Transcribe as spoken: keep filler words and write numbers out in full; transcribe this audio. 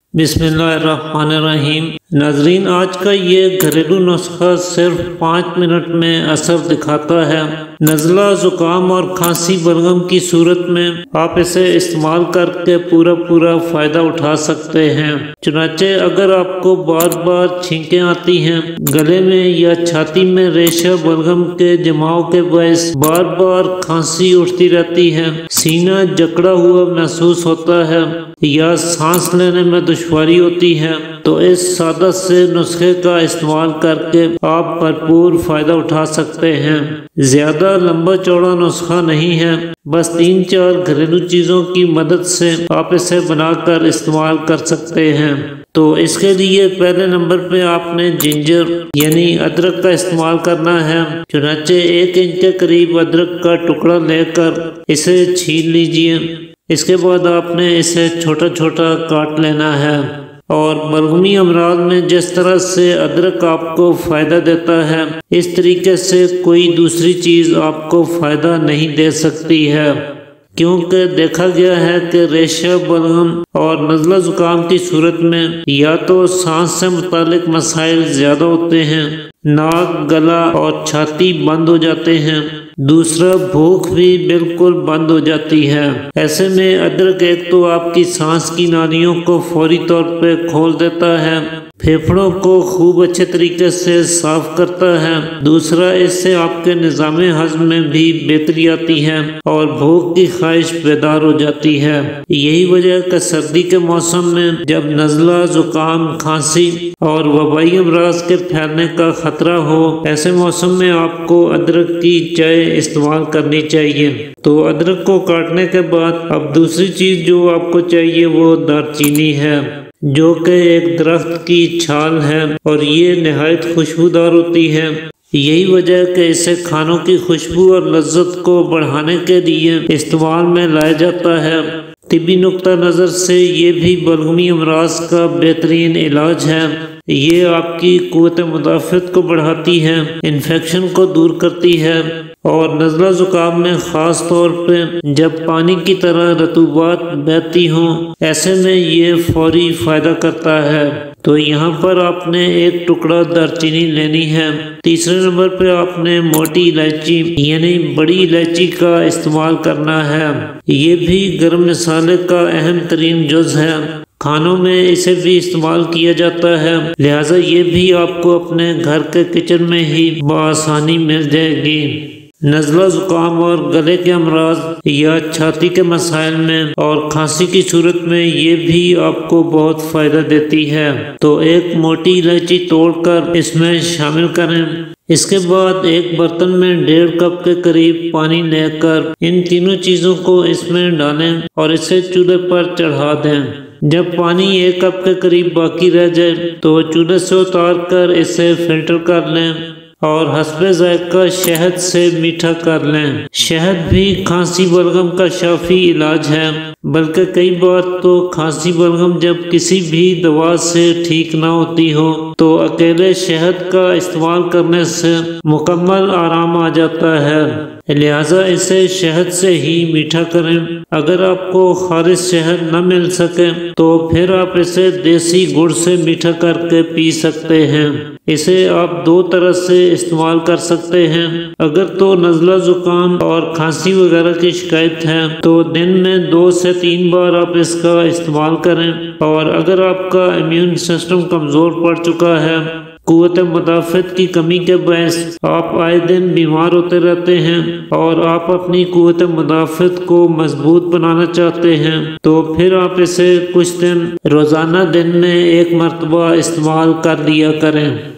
بسم اللہ الرحمن الرحیم۔ ناظرین، آج کا یہ گھریلو نسخہ صرف پانچ منٹ میں اثر دکھاتا ہے۔ نزلہ، زکام اور کھانسی بلغم کی صورت میں آپ اسے استعمال کر کے پورا پورا فائدہ اٹھا سکتے ہیں۔ چنانچہ اگر آپ کو بار بار چھینکیں آتی ہیں، گلے میں یا چھاتی میں ریشہ بلغم کے جماؤ کے باعث بار بار کھانسی اٹھتی رہتی ہے، سینہ جکڑا ہوا محسوس ہوتا ہے یا سانس لینے میں دشواری ہوتی ہے، تو اس سادہ سے نسخے کا استعمال کر کے آپ بھرپور فائدہ اٹھا سکتے ہیں۔ زیادہ لمبا چوڑا نسخہ نہیں ہے، بس تین چار گھریلو چیزوں کی مدد سے آپ اسے بنا کر استعمال کر سکتے ہیں۔ تو اس کے لیے پہلے نمبر پہ آپ نے جنجر یعنی ادرک کا استعمال کرنا ہے۔ چنانچہ ایک انچ کے قریب ادرک کا ٹکڑا لے کر اسے چھیل لیجئے۔ اس کے بعد آپ نے اسے چھوٹا چھوٹا کاٹ لینا ہے، اور بلغمی امراض میں جس طرح سے ادرک آپ کو فائدہ دیتا ہے، اس طریقے سے کوئی دوسری چیز آپ کو فائدہ نہیں دے سکتی ہے، کیونکہ دیکھا گیا ہے کہ ریشہ بلغم اور نزلہ زکام کی صورت میں یا تو سانس سے متعلق مسائل زیادہ ہوتے ہیں، ناک، گلا اور چھاتی بند ہو جاتے ہیں، دوسرا بھوک بھی بالکل بند ہو جاتی ہے۔ ایسے میں ادرک ایک تو آپ کی سانس کی نالیوں کو فوری طور پہ کھول دیتا ہے، پھیپھڑوں کو خوب اچھے طریقے سے صاف کرتا ہے، دوسرا اس سے آپ کے نظام ہضم میں بھی بہتری آتی ہے اور بھوک کی خواہش بیدار ہو جاتی ہے۔ یہی وجہ ہے کہ سردی کے موسم میں جب نزلہ، زکام، کھانسی اور وبائی امراض کے پھیلنے کا خطرہ ہو، ایسے موسم میں آپ کو ادرک کی چائے استعمال کرنی چاہیے۔ تو ادرک کو کاٹنے کے بعد اب دوسری چیز جو آپ کو چاہیے وہ دار چینی ہے، جو کہ ایک درخت کی چھال ہے اور یہ نہایت خوشبودار ہوتی ہے۔ یہی وجہ ہے کہ اسے کھانوں کی خوشبو اور لذت کو بڑھانے کے لیے استعمال میں لایا جاتا ہے۔ طبی نقطہ نظر سے یہ بھی بلغمی امراض کا بہترین علاج ہے۔ یہ آپ کی قوت مدافعت کو بڑھاتی ہے، انفیکشن کو دور کرتی ہے، اور نزلہ زکام میں خاص طور پہ جب پانی کی طرح رطوبات بہتی ہوں، ایسے میں یہ فوری فائدہ کرتا ہے۔ تو یہاں پر آپ نے ایک ٹکڑا دار چینی لینی ہے۔ تیسرے نمبر پہ آپ نے موٹی الائچی یعنی بڑی الائچی کا استعمال کرنا ہے۔ یہ بھی گرم مسالے کا اہم ترین جز ہے، کھانوں میں اسے بھی استعمال کیا جاتا ہے، لہٰذا یہ بھی آپ کو اپنے گھر کے کچن میں ہی بآسانی مل جائے گی۔ نزلہ زکام اور گلے کے امراض یا چھاتی کے مسائل میں اور کھانسی کی صورت میں یہ بھی آپ کو بہت فائدہ دیتی ہے۔ تو ایک موٹی الائچی توڑ کر اس میں شامل کریں۔ اس کے بعد ایک برتن میں ڈیڑھ کپ کے قریب پانی لے کر ان تینوں چیزوں کو اس میں ڈالیں اور اسے چولہے پر چڑھا دیں۔ جب پانی ایک کپ کے قریب باقی رہ جائے تو چولہے سے اتار کر اسے فلٹر کر لیں اور حسب ذائقہ شہد سے میٹھا کر لیں۔ شہد بھی کھانسی بلغم کا شافی علاج ہے، بلکہ کئی بار تو کھانسی بلغم جب کسی بھی دوا سے ٹھیک نہ ہوتی ہو تو اکیلے شہد کا استعمال کرنے سے مکمل آرام آ جاتا ہے، لہٰذا اسے شہد سے ہی میٹھا کریں۔ اگر آپ کو خالص شہد نہ مل سکے تو پھر آپ اسے دیسی گڑ سے میٹھا کر کے پی سکتے ہیں۔ اسے آپ دو طرح سے استعمال کر سکتے ہیں۔ اگر تو نزلہ زکام اور کھانسی وغیرہ کی شکایت ہے تو دن میں دو سے تین بار آپ اس کا استعمال کریں، اور اگر آپ کا امیون سسٹم کمزور پڑ چکا ہے، قوت مدافعت کی کمی کے باعث آپ آئے دن بیمار ہوتے رہتے ہیں اور آپ اپنی قوت مدافعت کو مضبوط بنانا چاہتے ہیں، تو پھر آپ اسے کچھ دن روزانہ دن میں ایک مرتبہ استعمال کر لیا کریں۔